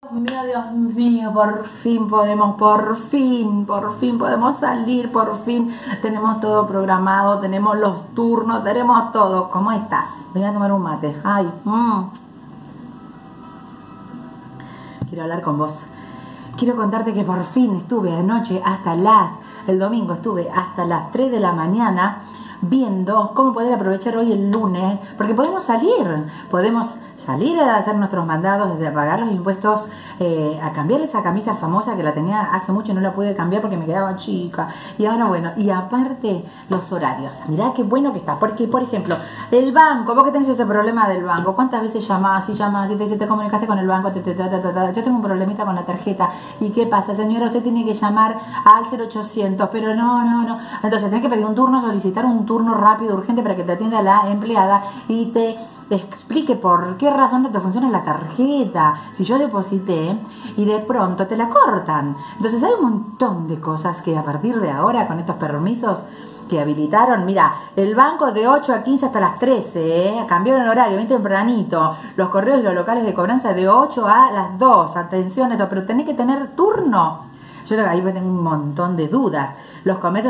Dios mío, por fin podemos salir, por fin tenemos todo programado, tenemos los turnos, tenemos todo. ¿Cómo estás? Voy a tomar un mate. Ay, quiero hablar con vos. Quiero contarte que por fin estuve anoche el domingo estuve hasta las 3 de la mañana viendo cómo poder aprovechar hoy el lunes, porque podemos salir a hacer nuestros mandados, a pagar los impuestos, a cambiar esa camisa famosa que la tenía hace mucho y no la pude cambiar porque me quedaba chica. Y ahora bueno, y aparte los horarios. Mirá qué bueno que está, porque por ejemplo, el banco, vos que tenés ese problema del banco, ¿cuántas veces llamás y te dice, te comunicaste con el banco? Yo tengo un problemita con la tarjeta. ¿Y qué pasa, señora? Usted tiene que llamar al 0800, pero no. Entonces tenés que pedir un turno, solicitar un turno rápido, urgente, para que te atienda la empleada y te explique por qué razón no te funciona la tarjeta. Si yo deposité y de pronto te la cortan. Entonces hay un montón de cosas que a partir de ahora, con estos permisos que habilitaron, mira, el banco de 8 a 15 hasta las 13, cambiaron el horario, bien tempranito, los correos y los locales de cobranza de 8 a las 2, atención esto, pero tenés que tener turno. Yo ahí tengo un montón de dudas. Los comercios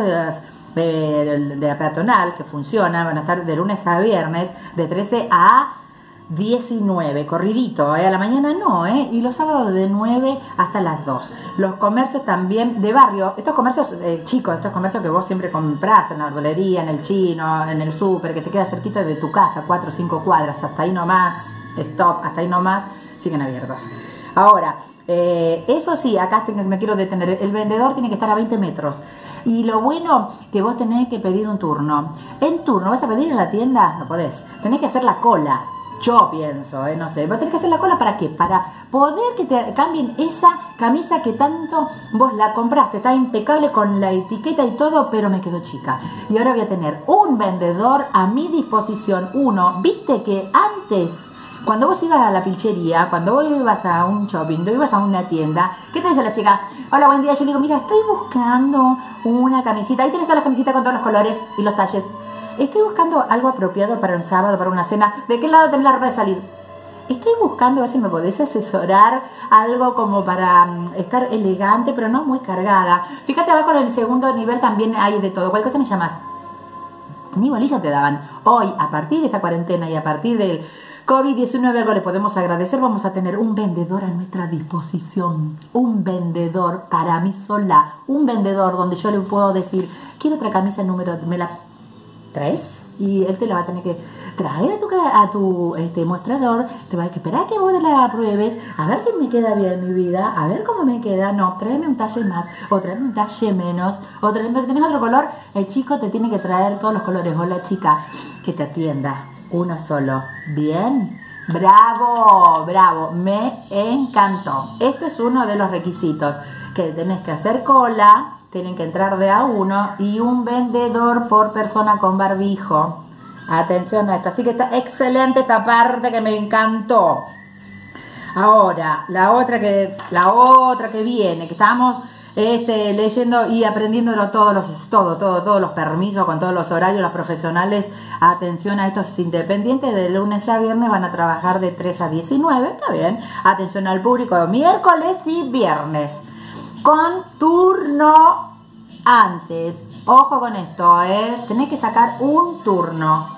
de la peatonal que funcionan van a estar de lunes a viernes de 13 a 19, corridito, a la mañana no, y los sábados de 9 hasta las 2. Los comercios también de barrio, estos comercios chicos, estos comercios que vos siempre comprás en la verdulería, en el chino, en el súper, que te queda cerquita de tu casa, 4 o 5 cuadras, hasta ahí nomás, hasta ahí nomás, siguen abiertos. Ahora, eso sí, acá me quiero detener, el vendedor tiene que estar a 20 metros. Y lo bueno que vos tenés que pedir un turno. En turno, ¿vas a pedir en la tienda? No podés. Tenés que hacer la cola. Yo pienso, no sé. Vos tenés que hacer la cola ¿para qué? Para poder que te cambien esa camisa que tanto vos la compraste. Está impecable con la etiqueta y todo, pero me quedó chica. Y ahora voy a tener un vendedor a mi disposición. Viste que antes, cuando vos ibas a la pilchería, cuando vos ibas a un shopping, no ibas a una tienda, ¿qué te dice la chica? Hola, buen día. Yo le digo, mira, estoy buscando una camisita. Ahí tenés todas las camisetas con todos los colores y los talles. Estoy buscando algo apropiado para un sábado, para una cena. ¿De qué lado tenés la ropa de salir? Estoy buscando a ver si me podés asesorar algo como para estar elegante, pero no muy cargada. Fíjate abajo en el segundo nivel también hay de todo. ¿Cuál cosa me llamas? Ni bolilla te daban. Hoy, a partir de esta cuarentena y a partir del COVID-19, algo le podemos agradecer, vamos a tener un vendedor a nuestra disposición. Un vendedor para mí sola. Un vendedor donde yo le puedo decir, quiero otra camisa número, ¿me la traes? Y él te la va a tener que traer a tu mostrador. Te va a esperar a que vos la pruebes, a ver si me queda bien mi vida, a ver cómo me queda. No, tráeme un talle más, o tráeme un talle menos, o tráeme, ¿tenés otro color? El chico te tiene que traer todos los colores, o la chica que te atienda uno solo. ¿Bien? Bravo, me encantó. Este es uno de los requisitos, que tenés que hacer cola, tienen que entrar de a uno y un vendedor por persona con barbijo. Atención a esto. Así que está excelente esta parte que me encantó. Ahora, la otra que viene, que estamos leyendo y aprendiéndolo todos los permisos, con todos los horarios, los profesionales. Atención a estos independientes, de lunes a viernes van a trabajar de 3 a 19, está bien. Atención al público, miércoles y viernes, con turno antes. Ojo con esto, tenés que sacar un turno.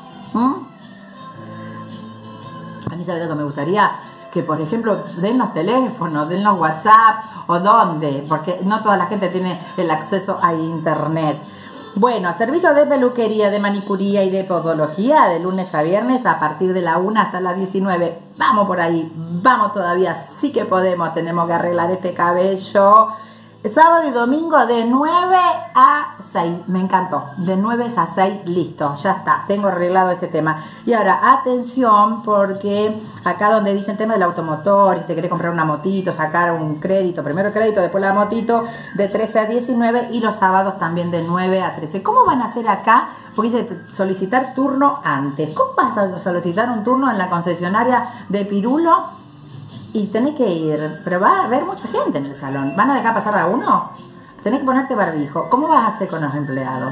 A mí, ¿sabes lo que me gustaría? Que, por ejemplo, den los teléfonos, den los WhatsApp, o dónde, porque no toda la gente tiene el acceso a internet. Bueno, servicio de peluquería, de manicuría y de podología, de lunes a viernes, a partir de la 1 hasta las 19. Vamos por ahí, vamos todavía, sí que podemos, tenemos que arreglar este cabello. Sábado y domingo de 9 a 6, me encantó, de 9 a 6, listo, ya está, tengo arreglado este tema. Y ahora, atención, porque acá donde dice el tema del automotor, si te querés comprar una motito, sacar un crédito, primero el crédito, después la motito, de 13 a 19, y los sábados también de 9 a 13. ¿Cómo van a hacer acá? Porque dice solicitar turno antes. ¿Cómo vas a solicitar un turno en la concesionaria de Pirulo? Y tenés que ir, pero va a haber mucha gente en el salón. ¿Van a dejar pasar a uno? Tenés que ponerte barbijo. ¿Cómo vas a hacer con los empleados?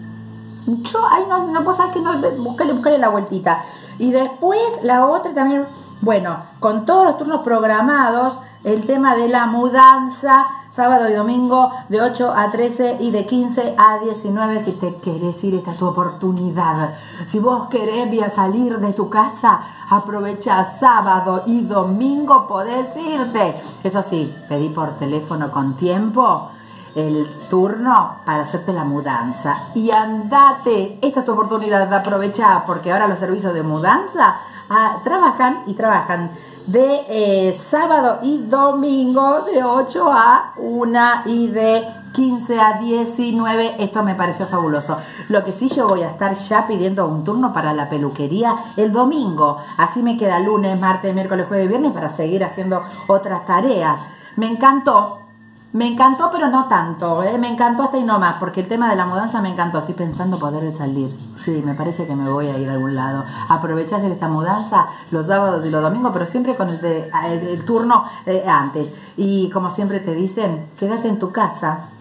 Vos sabés que no, buscale la vueltita. Y después la otra también, bueno, con todos los turnos programados, el tema de la mudanza, sábado y domingo de 8 a 13 y de 15 a 19. Si te querés ir, esta es tu oportunidad. Si vos querés salir de tu casa, aprovecha sábado y domingo, podés irte. Eso sí, pedí por teléfono con tiempo el turno para hacerte la mudanza y andate. Esta es tu oportunidad de aprovechar, porque ahora los servicios de mudanza trabajan de sábado y domingo de 8 a 1 y de 15 a 19. Esto me pareció fabuloso. Lo que sí, yo voy a estar ya pidiendo un turno para la peluquería el domingo. Así me queda lunes, martes, miércoles, jueves y viernes para seguir haciendo otras tareas. Me encantó, pero no tanto, me encantó hasta ahí nomás, porque el tema de la mudanza me encantó. Estoy pensando poder salir. Sí, me parece que me voy a ir a algún lado. Aproveché a hacer esta mudanza los sábados y los domingos, pero siempre con el turno antes. Y como siempre te dicen, quédate en tu casa.